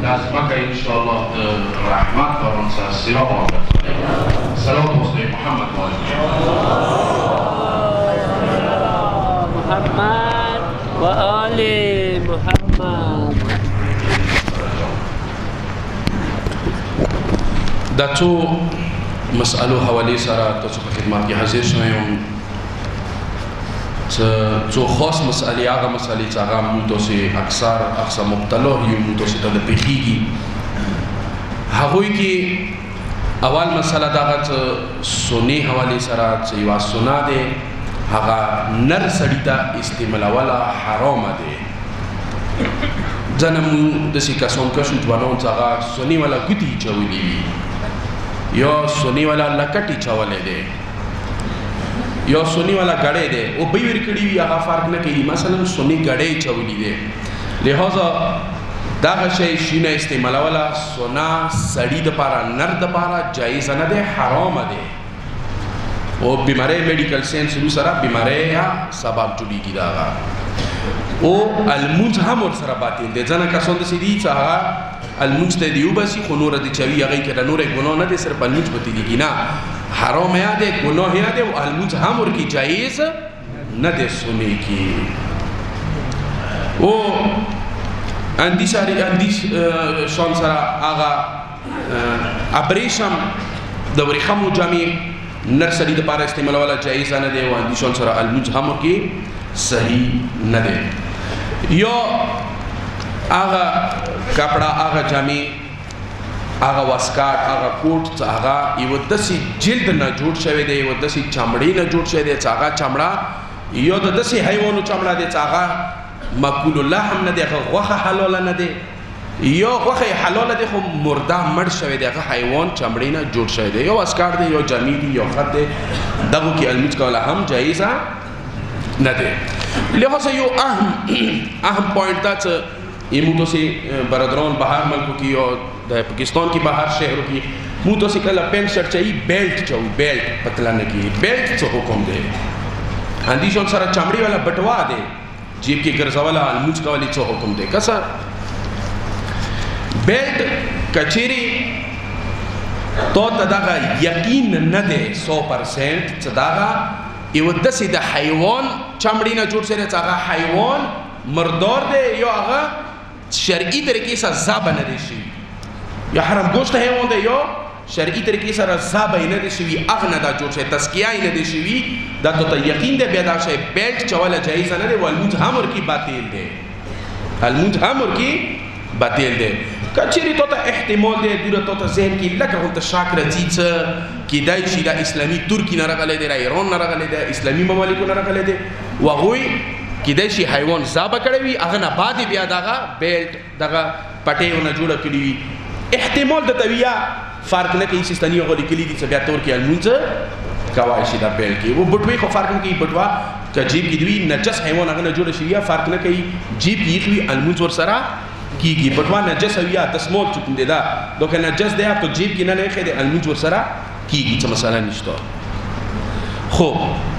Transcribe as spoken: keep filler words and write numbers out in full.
لازمك إن شاء الله الرحمة فرنسا سيرا صلوات وسلم محمد محمد وآل محمد. دا څو مسألو حواله سره تاسو په خدمت کې حاضر شوم. څو خاص مسألې هغه مسألې چې هغه موږ تاسو اکثر اکثر مبتلا یو موږ تاسو ته د پیخیږي. هغوی کې اول مسله دغه چې سنی حواله سره چې یو سنا ده هغه نر سړی ته استعمالوله حرام ده. ځنه موږ د سې کسان کښو ځوانان چې هغه سنی والا ګوتې چولې وي یا سنی والا لکټې چولې ده یا سنی والا غړې ده او به ور کړی وي هغه فرق نه کوي. مثلا سنی غړې چولې ده لہذا دا شی شینه استعمالوله سنا سړی د پاره نر د پاره جایز نه ده، حرام ده. او بیماری میډیکل ساينس سره بیماری یا سبب جوړیږي دا او المنج هم ور سره باطل دي. ځنه کسان د سړي چې هغه المنج ته دیو بسی خو نور د چوي هغه کې د نور ګناه نه دي، صرف المنج پتی دي نه حرام یاده گناه یاده و الموت همور کی جایز نده سنی کی و اندیش اندیش شان سرا آغا ابریشم دوری خمو جامع نرسلی د پاره استعمال والا جایز نده و اندیشان سرا الموت همور کی صحیح نده. یا آغا کپڑا آغا جامع هغه واسکاټ هغه کوټ هغه یو داسې جلد نه جوړ شوی دی، یو داسې چمړې نه جوړ شوی دی چې هغه چمړه یو د داسې حیوانو چمړه دی چې هغه مأکول اللحم نه دی، هغه غوښه حلاله نه دی، یا غوښه حلاله دی خو مرده مړ شوی دی، هغه حیوان چمړې نه جوړ شوی دی. یو واسکاټ دی، یو جامې دی، یو خط دی، دغو کې الموت کوله هم جایزه نه دی. لہذا یو اهم اهم پوینټ دا چې ایمو سے برادران باہر ملکوں کی اور پاکستان کی باہر شہروں کی مو تو سے کلا پینٹ شرٹ چاہیے بیلٹ چاہیے بیلٹ پتلانے کی بیلٹ سے حکم دے اندیشون سارا چمڑی والا بٹوا دے جیب کی گرزا والا الموج کا والی سے حکم دے کسا بیلٹ کچیری تو تداغا یقین نہ دے سو پرسینٹ تداغا ایو دسی دا حیوان چمڑی نہ جوڑ سے رہے تاغا حیوان مردار دے یا آغا شرعی طریقے سے زابا نہ دے شوی یا حرم گوشت حیوان دے یا شرعی طریقے سے زابا نہ دے شوی اغنا دا جوڑ شوی تسکیائی نہ دے شوی دا تو تا یقین دے بیدا شوی بیلٹ چوالا جائزہ نہ دے والموج ہمور کی باطل دے الموج ہمور کی باطل دے کچھری تو تا احتمال دے دورا تو تا ذہن کی لکا ہونتا شاک رزید کی دائی شی دا اسلامی ترکی نہ رگلے دے ایران نہ رگلے دے اسلامی ممالکو نہ رگلے دے وغوی کدای شي حیوان زابه کړی وي هغه نه بعد بیا دغه بیلټ دغه پټیونه جوړه کړي وي احتمال د تویا فرق نه کوي سیستاني غوړي کلی دي چې بیا تور کې المونځ کوای شي دا بیلټ کې و بټوي خو فرق نه کوي بټوا ک جیب کې دوی نجس حیوان هغه نه جوړه شي یا فرق نه کوي جیب کې وي المونځ ور سره کیږي بټوا نجس یا دسمول چکم دي دا دوکه نجس دی ته جیب کې نه نه خېده المونځ ور سره کیږي څه مسله نشته. خو